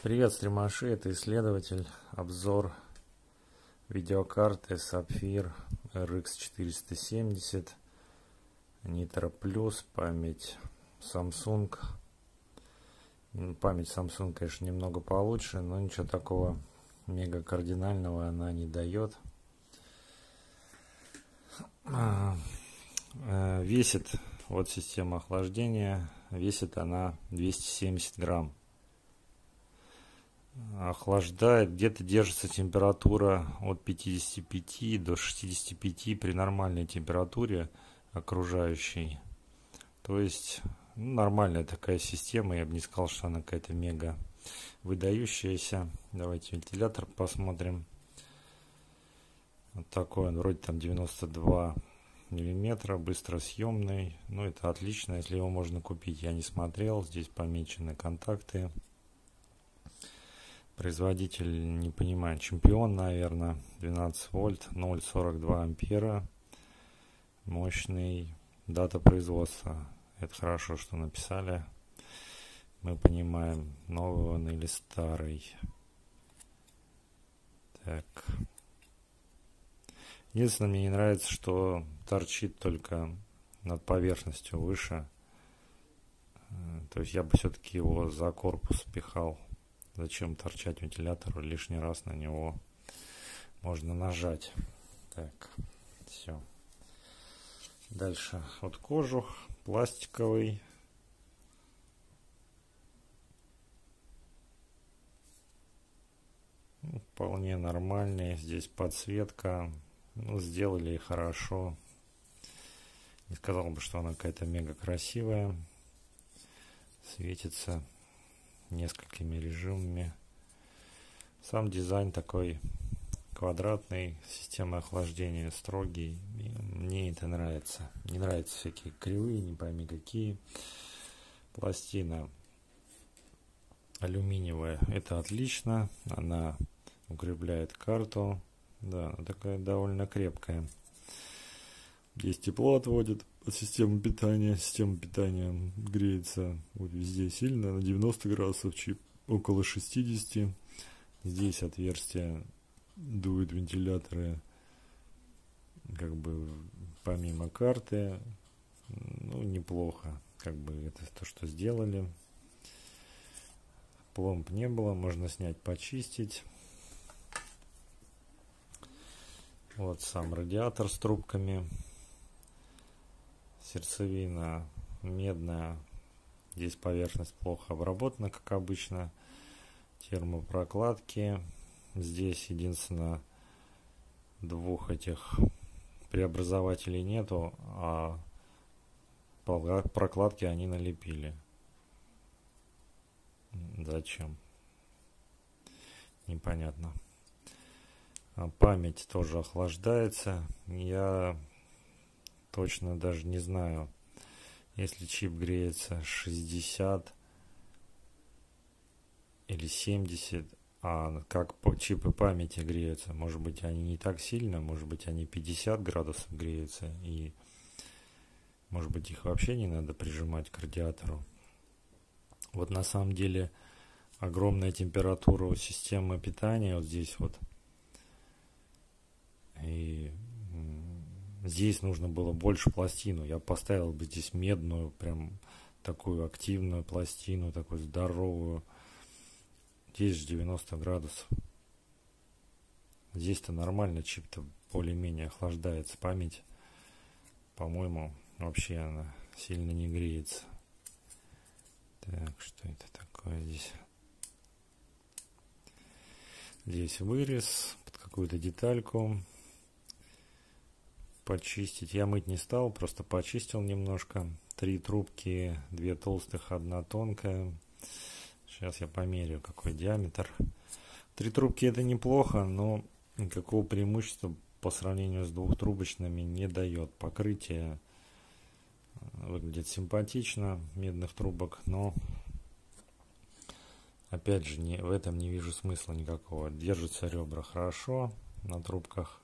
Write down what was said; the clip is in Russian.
Привет, стримаши, это исследователь. Обзор видеокарты Sapphire RX 470 Nitro Plus, память Samsung. Память Samsung, конечно, немного получше, но ничего такого мега кардинального она не дает. Весит, вот система охлаждения, весит она 270 грамм. Охлаждает, где-то держится температура от 55 до 65 при нормальной температуре окружающей. То есть нормальная такая система, я бы не сказал, что она какая-то мега выдающаяся. Давайте вентилятор посмотрим. Вот такой он, вроде там 92 миллиметра, быстросъемный. Ну, это отлично, если его можно купить. Я не смотрел, здесь помечены контакты. Производитель, не понимаю, Чемпион, наверное, 12 вольт, 0,42 ампера, мощный, дата производства. Это хорошо, что написали. Мы понимаем, новый он или старый. Так. Единственное, мне не нравится, что торчит только над поверхностью выше. То есть я бы все-таки его за корпус пихал. Зачем торчать вентилятору лишний раз, на него можно нажать. Так, все. Дальше вот кожух пластиковый. Вполне нормальный. Здесь подсветка. Ну, сделали хорошо. Не сказал бы, что она какая-то мега красивая. Светится несколькими режимами. Сам дизайн такой квадратный, система охлаждения строгий. Мне это нравится. Не нравятся всякие кривые, не пойми какие. Пластина алюминиевая. Это отлично. Она укрепляет карту. Да, она такая довольно крепкая. Здесь тепло отводит от системы питания. Система питания греется вот везде сильно, на 90 градусов, чип около 60. Здесь отверстие дует вентиляторы, как бы помимо карты. Ну, неплохо, как бы это то, что сделали. Пломб не было, можно снять, почистить. Вот сам радиатор с трубками. Сердцевина медная. Здесь поверхность плохо обработана, как обычно. Термопрокладки. Здесь единственное двух этих преобразователей нету, а прокладки они налепили. Зачем? Непонятно. Память тоже охлаждается. Я точно даже не знаю, если чип греется 60 или 70, а как чипы памяти греются. Может быть, они не так сильно, может быть, они 50 градусов греются, и может быть, их вообще не надо прижимать к радиатору. Вот на самом деле огромная температура у системы питания вот здесь вот. И здесь нужно было больше пластину. Я поставил бы здесь медную, прям такую активную пластину, такую здоровую. Здесь же 90 градусов. Здесь-то нормально, чип-то более-менее охлаждается. Память, по-моему, вообще она сильно не греется. Так, что это такое здесь? Здесь вырез под какую-то детальку. Почистить. Я мыть не стал, просто почистил немножко. 3 трубки, 2 толстых, 1 тонкая. Сейчас я померяю, какой диаметр. 3 трубки это неплохо, но никакого преимущества по сравнению с двухтрубочными не дает. Покрытие выглядит симпатично, медных трубок, но опять же в этом не вижу смысла никакого. Держатся ребра хорошо на трубках.